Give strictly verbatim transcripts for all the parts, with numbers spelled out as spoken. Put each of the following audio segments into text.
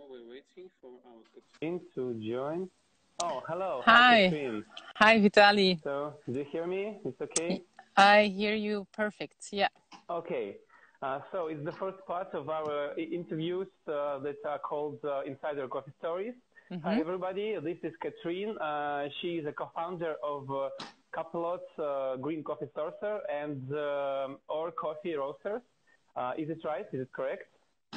we're waiting for our Katrine to join. Oh, hello. Hi, Hi. Katrine. Hi, Vitaly. So, do you hear me? It's okay? I hear you perfect. Yeah. Okay. Uh, so, it's the first part of our uh, interviews uh, that are called uh, Insider Coffee Stories. Mm-hmm. Hi, everybody. This is Katrine. Uh, she is a co-founder of uh, Kapelot uh, Green Coffee Sourcer and um Or Coffee Roasters. Uh, is it right? Is it correct?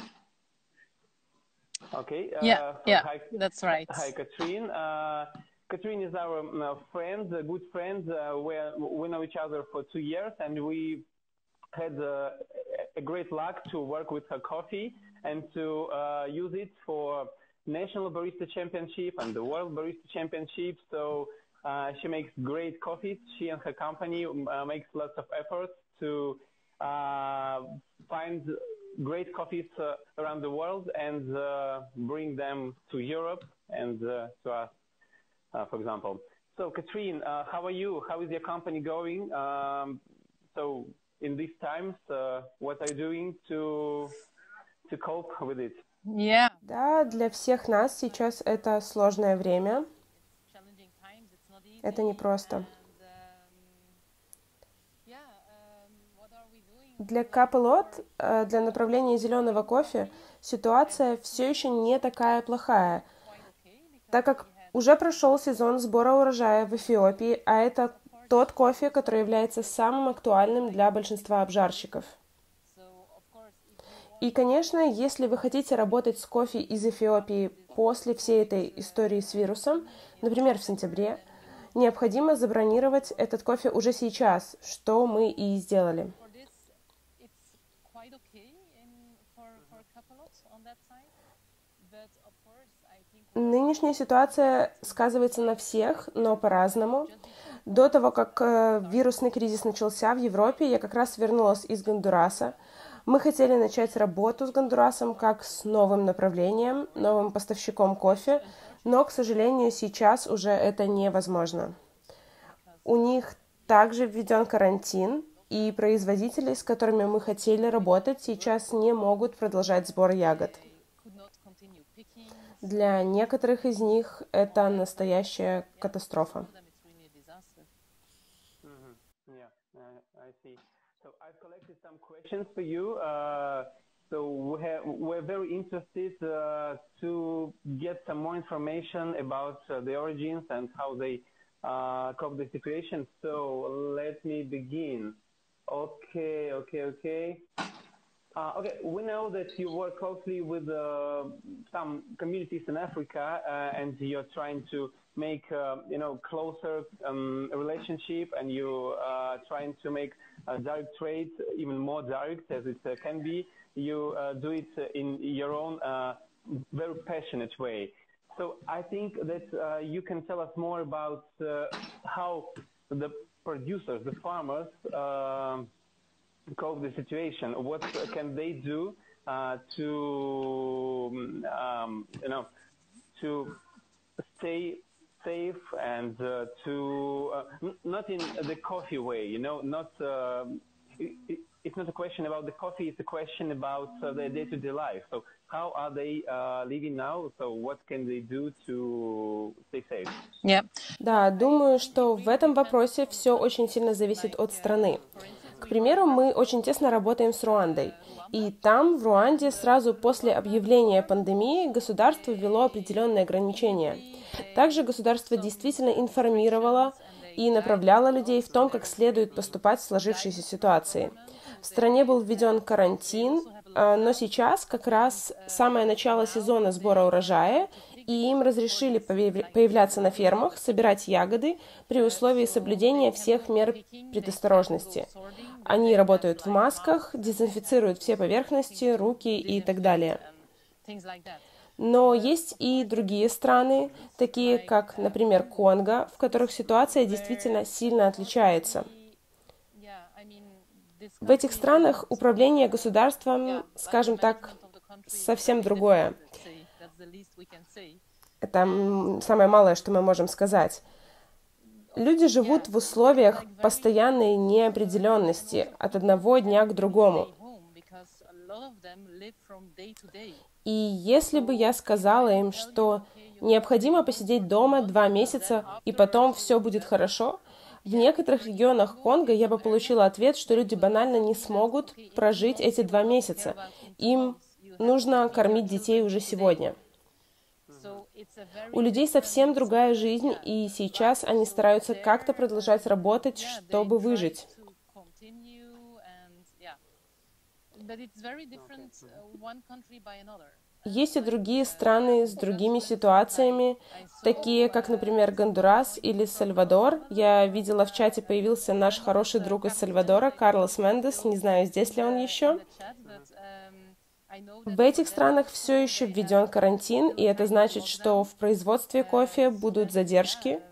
Okay. Uh, Yeah, so yeah, hi, that's right. hi, Katrine. Uh, Katrine is our uh, friend, a good friend. Uh, we we know each other for two years, and we had uh, a great luck to work with her coffee and to uh, use it for National Barista Championship and the World Barista Championship. So uh, she makes great coffees. She and her company uh, makes lots of efforts to uh, find great coffees uh, around the world and uh, bring them to Europe and uh, to us, uh, for example. So, Katrine, uh, how are you? How is your company going? Um, so, in these times, uh, what are you doing to to cope with it? Yeah. Да, для всех нас сейчас это сложное время. Challenging times, it's not easy. Это непросто. And, um, yeah, um, what are we doing? Для Kapelot, э, для направления зеленого кофе, ситуация все еще не такая плохая, так как уже прошел сезон сбора урожая в Эфиопии, а это тот кофе, который является самым актуальным для большинства обжарщиков. И, конечно, если вы хотите работать с кофе из Эфиопии после всей этой истории с вирусом, например, в сентябре, необходимо забронировать этот кофе уже сейчас, что мы и сделали. Нынешняя ситуация сказывается на всех, но по-разному. До того, как э, вирусный кризис начался в Европе, я как раз вернулась из Гондураса. Мы хотели начать работу с Гондурасом как с новым направлением, новым поставщиком кофе, но, к сожалению, сейчас уже это невозможно. У них также введен карантин, и производители, с которыми мы хотели работать, сейчас не могут продолжать сбор ягод. Для некоторых из них это настоящая катастрофа. I've collected some questions for you. Uh, so we have, we're very interested uh, to get some more information about uh, the origins and how they uh, cope the situation. So let me begin. Okay, okay, okay. Uh, okay, we know that you work closely with uh, some communities in Africa, uh, and you're trying to make, uh, you know, closer um, relationship, and you uh, trying to make uh, direct trade even more direct as it uh, can be. You uh, do it in your own uh, very passionate way. So I think that uh, you can tell us more about uh, how the producers, the farmers, uh, cope the situation. What can they do uh, to, um, you know, to stay safe and uh, to uh, n- not in the coffee way, you know, not. Uh, it, it's not a question about the coffee. It's a question about uh, their day-to-day life. So how are they uh, living now? So what can they do to stay safe? Yeah. Да, думаю, что в этом вопросе все очень сильно зависит от страны. К примеру, мы очень тесно работаем с Руандой. И там, в Руанде, сразу после объявления пандемии государство ввело определенные ограничения. Также государство действительно информировало и направляло людей в том, как следует поступать в сложившейся ситуации. В стране был введен карантин, но сейчас как раз самое начало сезона сбора урожая, и им разрешили появляться на фермах, собирать ягоды при условии соблюдения всех мер предосторожности. Они работают в масках, дезинфицируют все поверхности, руки и так далее. Но есть и другие страны, такие как, например, Конго, в которых ситуация действительно сильно отличается. В этих странах управление государством, скажем так, совсем другое. Это самое малое, что мы можем сказать. Люди живут в условиях постоянной неопределенности от одного дня к другому. И если бы я сказала им, что необходимо посидеть дома два месяца, и потом все будет хорошо, в некоторых регионах Конго я бы получила ответ, что люди банально не смогут прожить эти два месяца. Им нужно кормить детей уже сегодня. У людей совсем другая жизнь, и сейчас они стараются как-то продолжать работать, чтобы выжить. Есть и другие страны с другими ситуациями, такие как, например, Гондурас или Сальвадор. Я видела в чате, появился наш хороший друг из Сальвадора, Карлос Мендес, не знаю, здесь ли он еще. В этих странах все еще введен карантин, и это значит, что в производстве кофе будут задержки.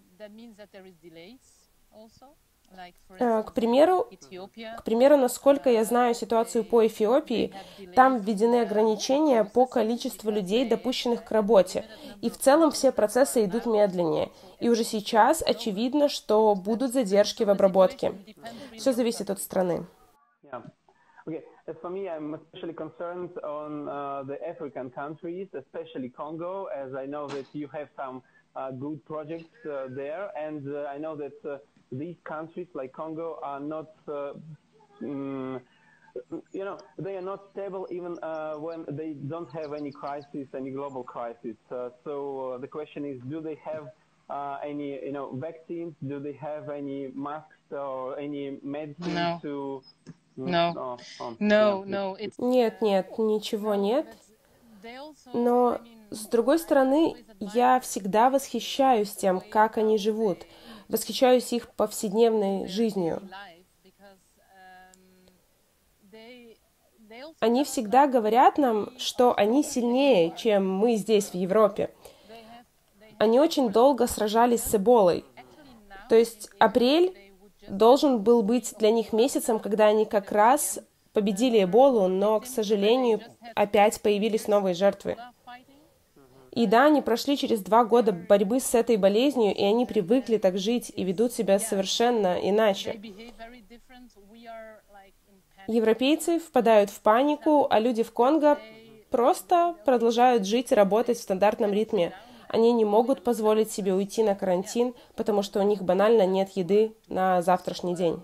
К примеру, к примеру, насколько я знаю ситуацию по Эфиопии, там введены ограничения по количеству людей, допущенных к работе, и в целом все процессы идут медленнее. И уже сейчас очевидно, что будут задержки в обработке. Все зависит от страны. Okay, as for me, I'm especially concerned on uh, the African countries, especially Congo, as I know that you have some uh, good projects uh, there, and uh, I know that uh, these countries like Congo are not, uh, mm, you know, they are not stable even uh, when they don't have any crisis, any global crisis. Uh, so uh, the question is, do they have uh, any, you know, vaccines? Do they have any masks or any medicine No. to... No, no, no. Нет, нет, ничего нет. Но, с другой стороны, я всегда восхищаюсь тем, как они живут. Восхищаюсь их повседневной жизнью. Они всегда говорят нам, что они сильнее, чем мы здесь, в Европе. Они очень долго сражались с Эболой. То есть апрель должен был быть для них месяцем, когда они как раз победили Эболу, но, к сожалению, опять появились новые жертвы. И да, они прошли через два года борьбы с этой болезнью, и они привыкли так жить и ведут себя совершенно иначе. Европейцы впадают в панику, а люди в Конго просто продолжают жить и работать в стандартном ритме. Они не могут позволить себе уйти на карантин, потому что у них банально нет еды на завтрашний день.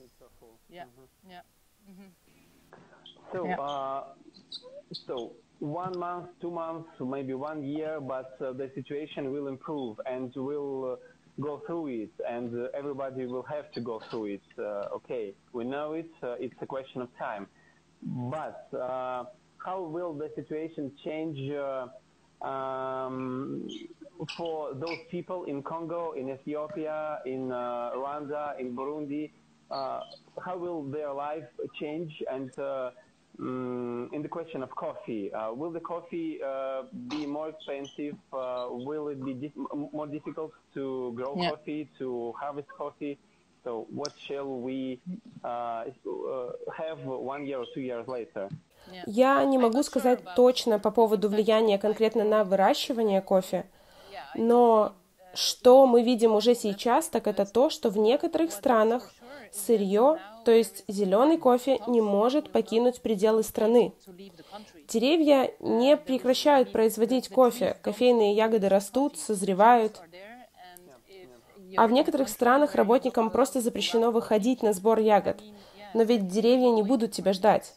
So, uh, so one month, two months, maybe one year, but uh, the situation will improve and we'll uh, go through it, and uh, everybody will have to go through it. Uh, okay, we know it. Uh, it's a question of time. But uh, how will the situation change uh, um, for those people in Congo, in Ethiopia, in uh, Rwanda, in Burundi? Uh, how will their life change? And uh, um, in the question of coffee, uh, will the coffee uh, be more expensive? Uh, will it be dif more difficult to grow yeah. coffee, to harvest coffee? So what shall we uh, uh, have one year or two years later? Я не могу сказать точно по поводу влияния конкретно на выращивание кофе, но что мы видим уже сейчас, так это то, что в некоторых странах сырье, то есть зеленый кофе, не может покинуть пределы страны. Деревья не прекращают производить кофе, кофейные ягоды растут, созревают. А в некоторых странах работникам просто запрещено выходить на сбор ягод. Но ведь деревья не будут тебя ждать.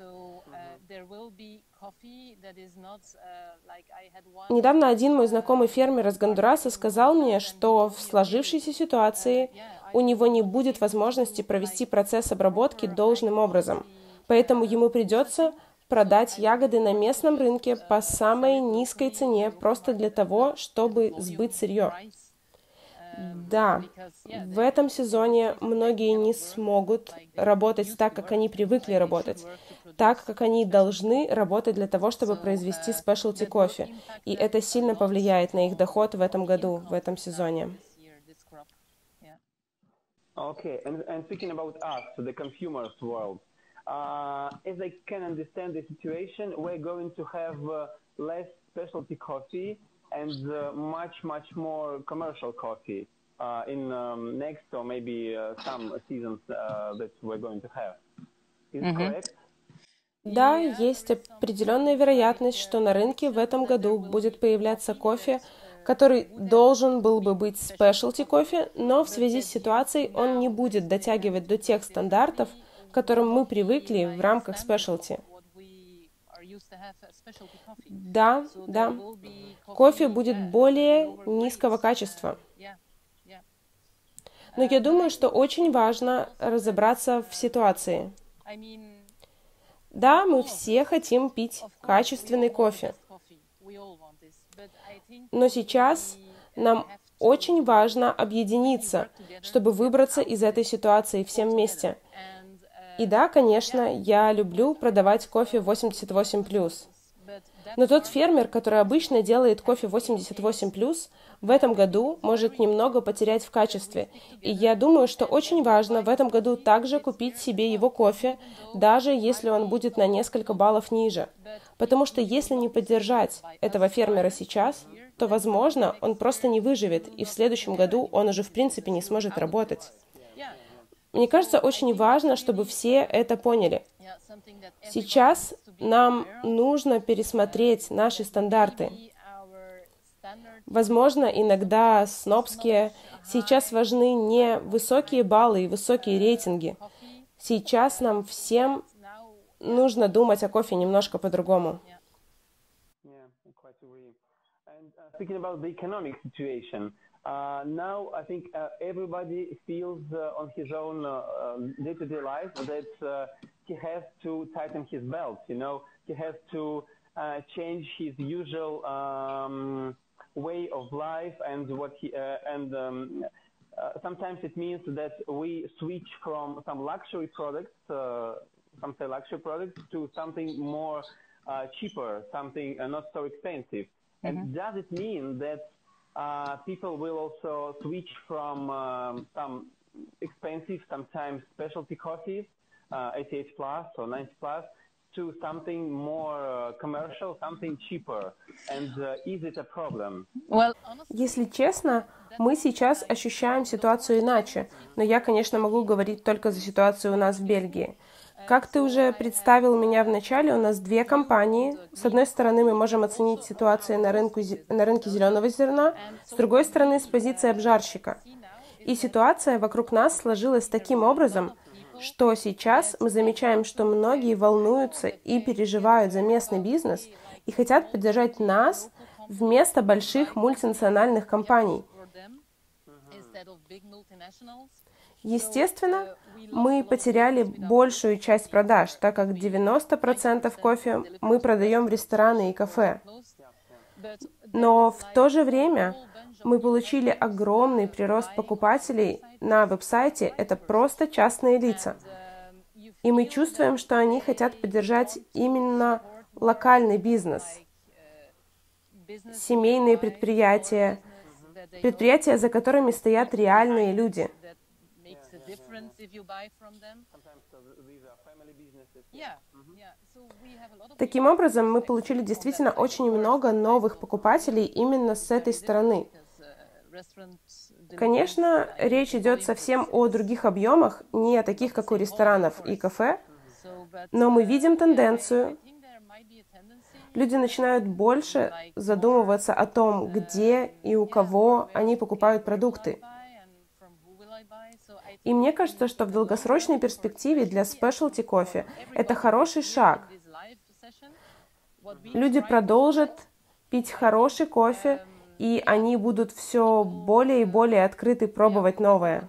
Недавно один мой знакомый фермер из Гондураса сказал мне, что в сложившейся ситуации у него не будет возможности провести процесс обработки должным образом, поэтому ему придется продать ягоды на местном рынке по самой низкой цене просто для того, чтобы сбыть сырье. Да, в этом сезоне многие не смогут работать так, как они привыкли работать, так, как они должны работать для того, чтобы произвести спешлти кофе. И это сильно повлияет на их доход в этом году, в этом сезоне. Okay, and, and speaking about us, the consumers world, uh, as I can understand the situation, we're going to have uh, less specialty coffee and uh, much, much more commercial coffee uh, in um, next or maybe uh, some seasons uh, that we're going to have. Is it Mm-hmm. correct? Да, есть определенная вероятность, что на рынке в этом году будет появляться кофе, который должен был бы быть specialty кофе, но в связи с ситуацией он не будет дотягивать до тех стандартов, к которым мы привыкли в рамках specialty. Да, да. Кофе будет более низкого качества. Но я думаю, что очень важно разобраться в ситуации. Да, мы все хотим пить качественный кофе. Но сейчас нам очень важно объединиться, чтобы выбраться из этой ситуации всем вместе. И да, конечно, я люблю продавать кофе восемьдесят восемь плюс. Но тот фермер, который обычно делает кофе восемьдесят восемь плюс, в этом году может немного потерять в качестве. И я думаю, что очень важно в этом году также купить себе его кофе, даже если он будет на несколько баллов ниже. Потому что если не поддержать этого фермера сейчас, то, возможно, он просто не выживет, и в следующем году он уже в принципе не сможет работать. Мне кажется, очень важно, чтобы все это поняли. Сейчас нам нужно пересмотреть наши стандарты. Возможно, иногда снобские. Сейчас важны не высокие баллы и высокие рейтинги. Сейчас нам всем нужно думать о кофе немножко по-другому. Uh, now, I think uh, everybody feels uh, on his own uh, day-to-day life that uh, he has to tighten his belt, you know, he has to uh, change his usual um, way of life and what he, uh, and um, uh, sometimes it means that we switch from some luxury products, uh, some say luxury products, to something more uh, cheaper, something uh, not so expensive. Mm-hmm. And does it mean that Uh, people will also switch from um, some expensive, sometimes specialty coffees, uh, eighty-eight plus or ninety plus, to something more uh, commercial, something cheaper? And uh, is it a problem? Well, если честно, мы сейчас ощущаем ситуацию иначе, но я, конечно, могу говорить только за ситуацию у нас в Бельгии. Как ты уже представил меня в начале, у нас две компании. С одной стороны, мы можем оценить ситуацию на, рынку, на рынке зеленого зерна, с другой стороны, с позиции обжарщика. И ситуация вокруг нас сложилась таким образом, что сейчас мы замечаем, что многие волнуются и переживают за местный бизнес и хотят поддержать нас вместо больших мультинациональных компаний. Естественно, мы потеряли большую часть продаж, так как девяносто процентов кофе мы продаем в рестораны и кафе. Но в то же время мы получили огромный прирост покупателей на веб-сайте, это просто частные лица. И мы чувствуем, что они хотят поддержать именно локальный бизнес, семейные предприятия, предприятия, за которыми стоят реальные люди. Таким образом, мы получили действительно очень много новых покупателей именно с этой стороны. Конечно, речь идет совсем о других объемах, не о таких, как у ресторанов и кафе, но мы видим тенденцию. Люди начинают больше задумываться о том, где и у кого они покупают продукты. И мне кажется, что в долгосрочной перспективе для specialty кофе это хороший шаг. Люди продолжат пить хороший кофе, и они будут все более и более открыты пробовать новое.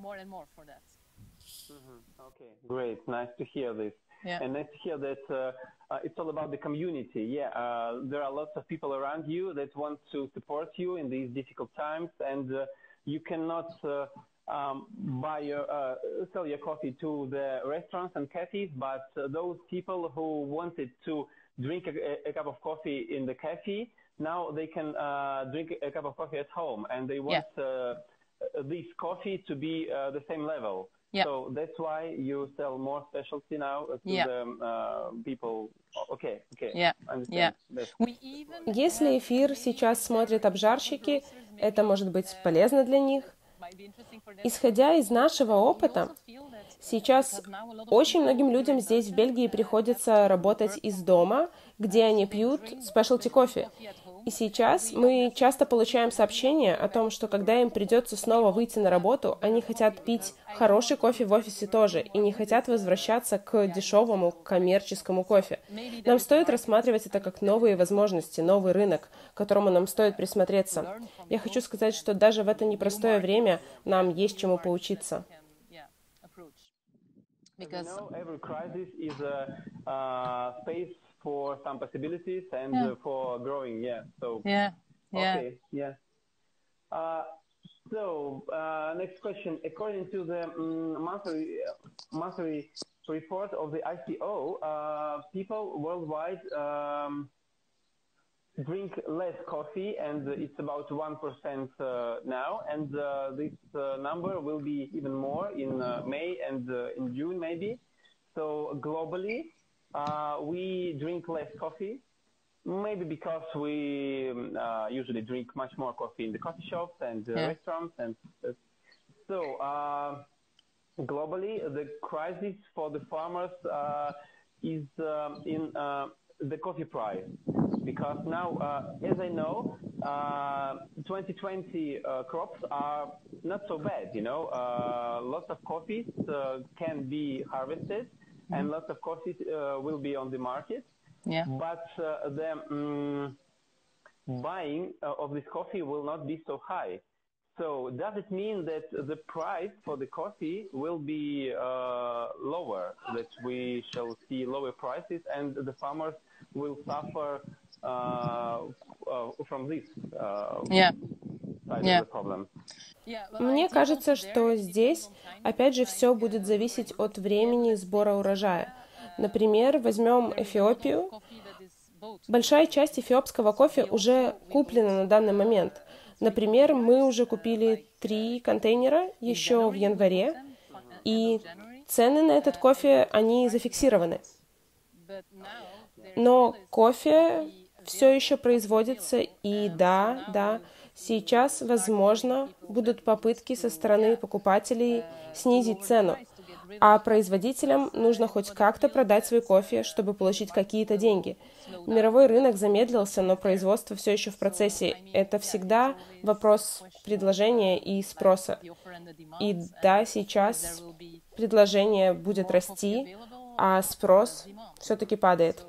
Great, nice to hear this. Yeah. And nice to hear that uh, uh, it's all about the community. Yeah, uh, there are lots of people around you that want to support you in these difficult times, and uh, you cannot uh, um, buy your, uh, sell your coffee to the restaurants and cafes, but uh, those people who wanted to drink a, a cup of coffee in the cafe, now they can uh, drink a cup of coffee at home, and they want yeah. uh, this coffee to be uh, the same level. Yeah. So that's why you sell more specialty now to yeah. the uh, people. Okay, okay. Yeah. Yeah. Если эфир сейчас смотрят обжарщики, это может быть полезно для них. Исходя из нашего опыта, Сейчас очень многим людям здесь, в Бельгии, приходится работать из дома, где они пьют спешлти кофе. И сейчас мы часто получаем сообщения о том, что когда им придется снова выйти на работу, они хотят пить хороший кофе в офисе тоже и не хотят возвращаться к дешевому коммерческому кофе. Нам стоит рассматривать это как новые возможности, новый рынок, к которому нам стоит присмотреться. Я хочу сказать, что даже в это непростое время нам есть чему поучиться. For some possibilities and Yeah. uh, for growing, yeah. So Yeah, yeah. okay, yeah. Uh, so uh, next question. According to the um, monthly monthly report of the I C O, uh, people worldwide um, drink less coffee, and it's about one percent uh, now. And uh, this uh, number will be even more in uh, May and uh, in June, maybe. So globally. Uh, we drink less coffee, maybe because we uh, usually drink much more coffee in the coffee shops and uh, yeah. restaurants. And uh, so uh, globally, the crisis for the farmers uh, is uh, in uh, the coffee price. Because now, uh, as I know, uh, twenty twenty uh, crops are not so bad, you know. Uh, lots of coffees uh, can be harvested. Mm-hmm. And lots of coffees uh, will be on the market. Yeah. But uh, the um, buying uh, of this coffee will not be so high. So does it mean that the price for the coffee will be uh, lower, that we shall see lower prices and the farmers will suffer uh, uh, from this uh, yeah. side yeah. of the problem? Мне кажется, что здесь, опять же, все будет зависеть от времени сбора урожая. Например, возьмем Эфиопию. Большая часть эфиопского кофе уже куплена на данный момент. Например, мы уже купили три контейнера еще в январе, и цены на этот кофе, они зафиксированы. Но кофе все еще производится, и да, да, сейчас, возможно, будут попытки со стороны покупателей снизить цену, а производителям нужно хоть как-то продать свой кофе, чтобы получить какие-то деньги. Мировой рынок замедлился, но производство все еще в процессе. Это всегда вопрос предложения и спроса. И да, сейчас предложение будет расти, а спрос все-таки падает.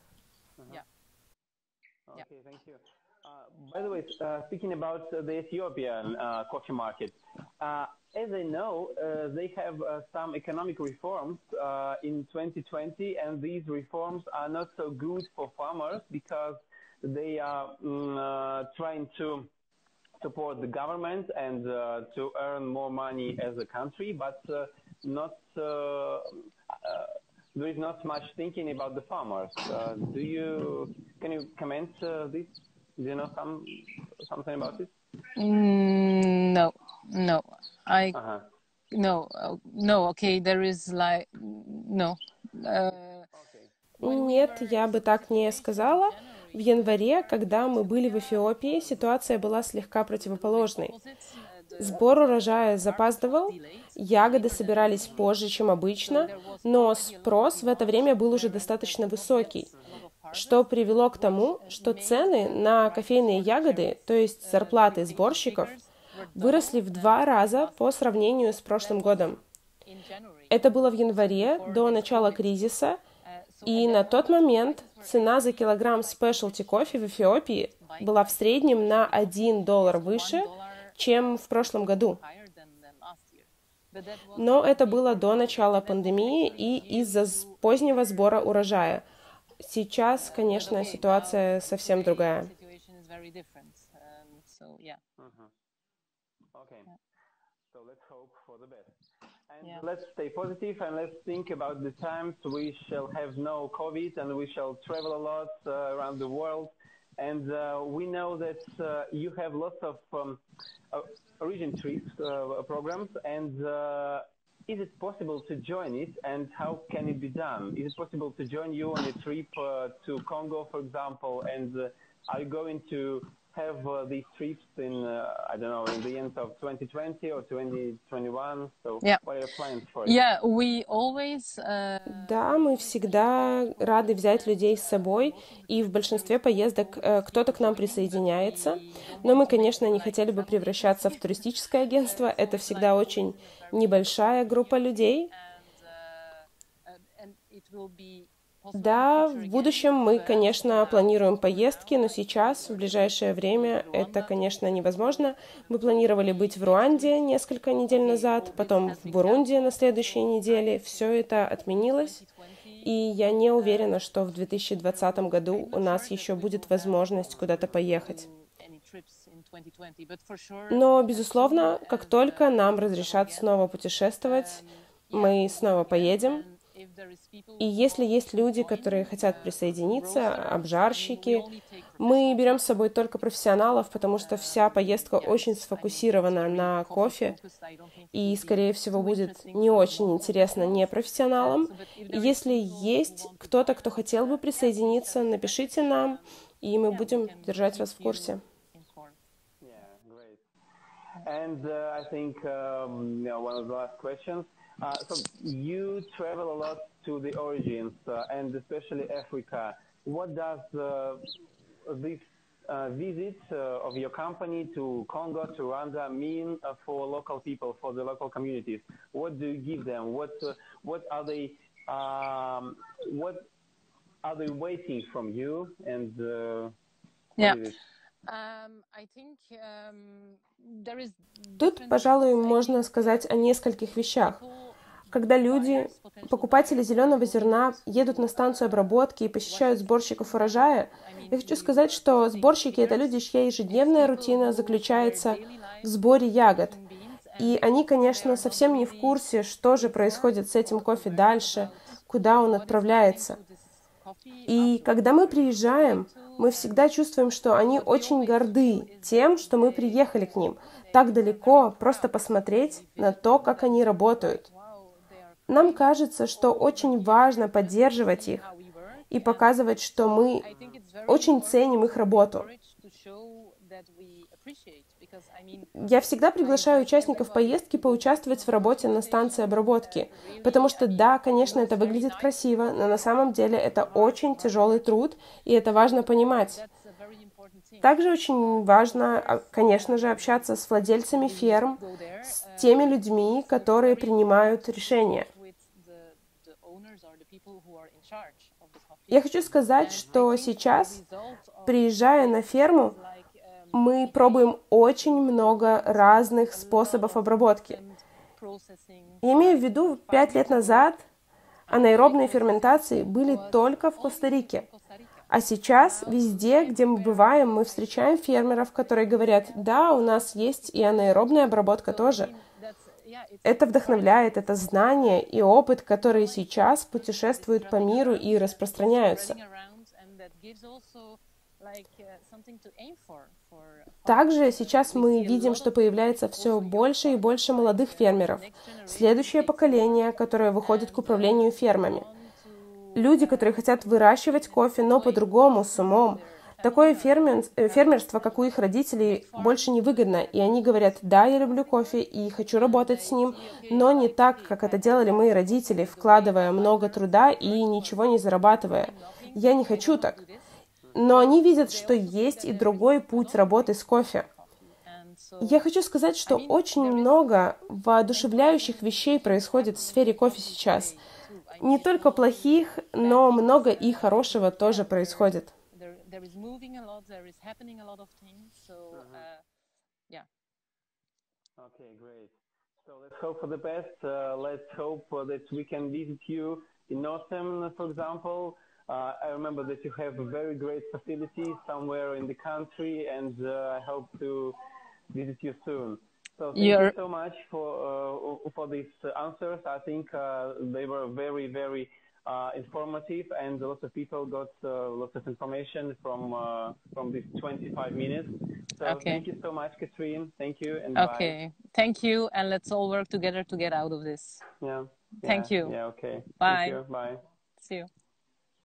By the way, uh, speaking about uh, the Ethiopian uh, coffee market, uh, as I know, uh, they have uh, some economic reforms uh, in twenty twenty, and these reforms are not so good for farmers because they are um, uh, trying to support the government and uh, to earn more money as a country, but uh, not uh, uh, there is not much thinking about the farmers. Uh, do you can you comment uh, this? Do you know some something about it? Mm, no, no. I uh-huh. no uh, no. Okay, there is like no. Uh, Нет, я бы так не сказала. В январе, когда мы были в Эфиопии, ситуация была слегка противоположной. Сбор урожая запаздывал, ягоды собирались позже, чем обычно, но спрос в это время был уже достаточно высокий, что привело к тому, что цены на кофейные ягоды, то есть зарплаты сборщиков, выросли в два раза по сравнению с прошлым годом. Это было в январе, до начала кризиса, и на тот момент цена за килограмм спешлти кофе в Эфиопии была в среднем на один доллар выше, чем в прошлом году. Но это было до начала пандемии и из-за позднего сбора урожая. Сейчас, конечно, ситуация совсем другая. And let's stay positive and let's think about the times we shall have no COVID and we shall travel a lot uh, around the world. And uh, we know that uh, you have lots of um, uh, origin trips uh, programs. And uh, is it possible to join it? And how can it be done? Is it possible to join you on a trip uh, to Congo, for example? And uh, are you going to have uh, these trips in, uh, I don't know, in the end of twenty twenty or twenty twenty-one? So Yeah. what are your plans for it? Yeah, we always, uh, Да, мы всегда рады взять людей с собой, и в большинстве поездок э, кто-то к нам присоединяется. Но мы, конечно, не хотели бы превращаться в туристическое агентство. Это всегда очень небольшая группа людей. Да, в будущем мы, конечно, планируем поездки, но сейчас, в ближайшее время, это, конечно, невозможно. Мы планировали быть в Руанде несколько недель назад, потом в Бурунди на следующей неделе. Все это отменилось, и я не уверена, что в две тысячи двадцатом году у нас еще будет возможность куда-то поехать. Но, безусловно, как только нам разрешат снова путешествовать, мы снова поедем. И если есть люди, которые хотят присоединиться, обжарщики, мы берем с собой только профессионалов, потому что вся поездка очень сфокусирована на кофе, и, скорее всего, будет не очень интересно непрофессионалам. И если есть кто-то, кто хотел бы присоединиться, напишите нам, и мы будем держать вас в курсе. And uh, I think um, you know, one of the last questions. Uh, so you travel a lot to the origins uh, and especially Africa. What does uh, this uh, visit uh, of your company to Congo, to Rwanda mean uh, for local people, for the local communities? What do you give them? What uh, what are they um, what are they waiting from you? And uh, yeah. what is it? Тут, пожалуй, можно сказать о нескольких вещах. Когда люди, покупатели зеленого зерна, едут на станцию обработки и посещают сборщиков урожая, я хочу сказать, что сборщики — это люди, чья ежедневная рутина заключается в сборе ягод. И они, конечно, совсем не в курсе, что же происходит с этим кофе дальше, куда он отправляется. И когда мы приезжаем, мы всегда чувствуем, что они очень горды тем, что мы приехали к ним так далеко, просто посмотреть на то, как они работают. Нам кажется, что очень важно поддерживать их и показывать, что мы очень ценим их работу. Я всегда приглашаю участников поездки поучаствовать в работе на станции обработки, потому что, да, конечно, это выглядит красиво, но на самом деле это очень тяжелый труд, и это важно понимать. Также очень важно, конечно же, общаться с владельцами ферм, с теми людьми, которые принимают решения. Я хочу сказать, что сейчас, приезжая на ферму, мы пробуем очень много разных способов обработки. Я имею в виду, пять лет назад анаэробные ферментации были только в Коста-Рике. А сейчас везде, где мы бываем, мы встречаем фермеров, которые говорят: да, у нас есть и анаэробная обработка тоже. Это вдохновляет, это знание и опыт, которые сейчас путешествуют по миру и распространяются. Также сейчас мы видим, что появляется все больше и больше молодых фермеров. Следующее поколение, которое выходит к управлению фермами. Люди, которые хотят выращивать кофе, но по-другому, с умом. Такое фермер, фермерство, как у их родителей, больше не выгодно. И они говорят: да, я люблю кофе и хочу работать с ним, но не так, как это делали мои родители, вкладывая много труда и ничего не зарабатывая. Я не хочу так. Но они видят, что есть и другой путь работы с кофе. Я хочу сказать, что очень много воодушевляющих вещей происходит в сфере кофе сейчас. Не только плохих, но много и хорошего тоже происходит. Okay, great. So let's hope for the best. Uh, let's hope uh, that we can visit you in Northern, for example. Uh, I remember that you have a very great facility somewhere in the country, and uh, I hope to visit you soon. So thank You're... you so much for uh, for these answers. I think uh, they were very, very uh, informative, and lots of people got uh, lots of information from uh, from these twenty-five minutes. So okay. Thank you so much, Catherine. Thank you, and okay. Bye. Thank you, and let's all work together to get out of this. Yeah. Thank yeah. you. Yeah. Okay. Bye. Thank you. Bye. See you.